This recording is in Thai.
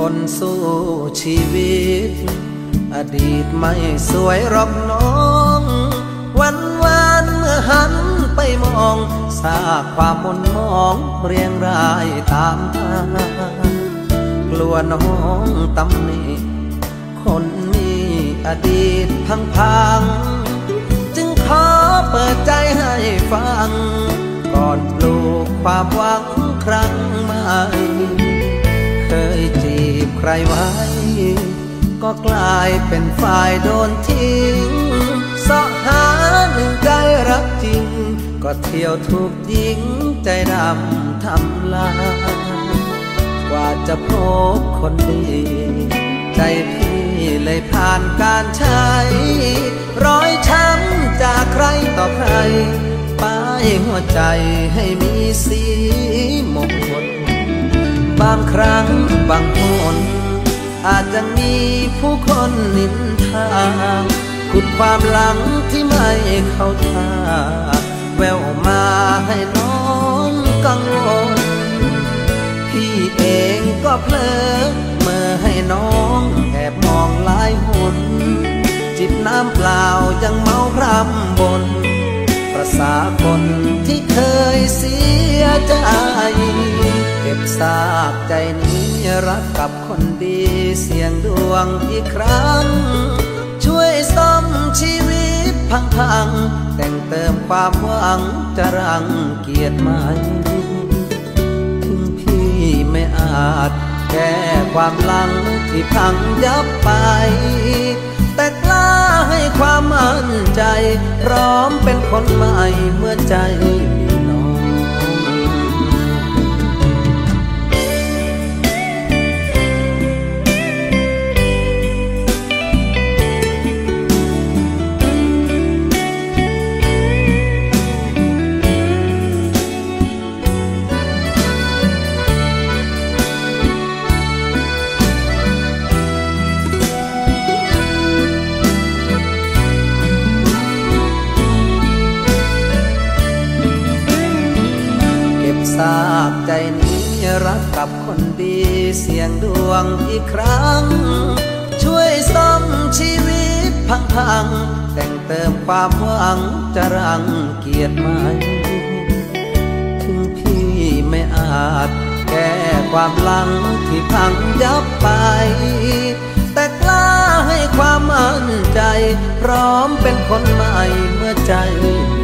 นสู้ชีวิตอดีตไม่สวยหรอกน้องวันวานเมื่อหันไปมองซากความมนมองเรียงรายตามทางกลัวน้องตำหนิคนมีอดีตพังจึงขอเปิดใจให้ฟังก่อนปลูกความหวังครั้งใหม่เคยจีบใครไว้ก็กลายเป็นฝ่ายโดนทิ้งเสาะหาหนึ่งใจรักจริงก็เที่ยวถูกยิงใจดำทำลายกว่าจะพบคนดีใจพี่เลยผ่านการใช้รอยช้ำจากใครต่อใครป้ายหัวใจให้มีสีมงคลบางครั้งบางคนอาจจะมีผู้คนนินทาขุดความหลังที่ไม่เข้าท่าแววมาให้น้องกังวลพี่เองก็เพลอเมื่อให้น้องแอบมองหลายหนจิบน้ำเปล่ายังเมาพร่ำบนประสาคนที่เคยเสียใจเก็บซากใจนี้รักกับคนดีเสี่ยงดวงอีกครั้งช่วยซ่อมชีวิตพังแต่งเติมความหวังจะรังเกียรติไหมถึงพี่ไม่อาจแก้ความหลังที่พังยับไปแต่กล้าให้ความมั่นใจพร้อมเป็นคนใหม่เมื่อใจมีน้องซากใจนี้รักกับคนดีเสี่ยงดวงอีกครั้งช่วยซ่อมชีวิตพังแต่งเติมความหวังจะรังเกียรติไหมถึงพี่ไม่อาจแก้ความหลังที่พังยับไปแต่กล้าให้ความมั่นใจพร้อมเป็นคนใหม่เมื่อใจ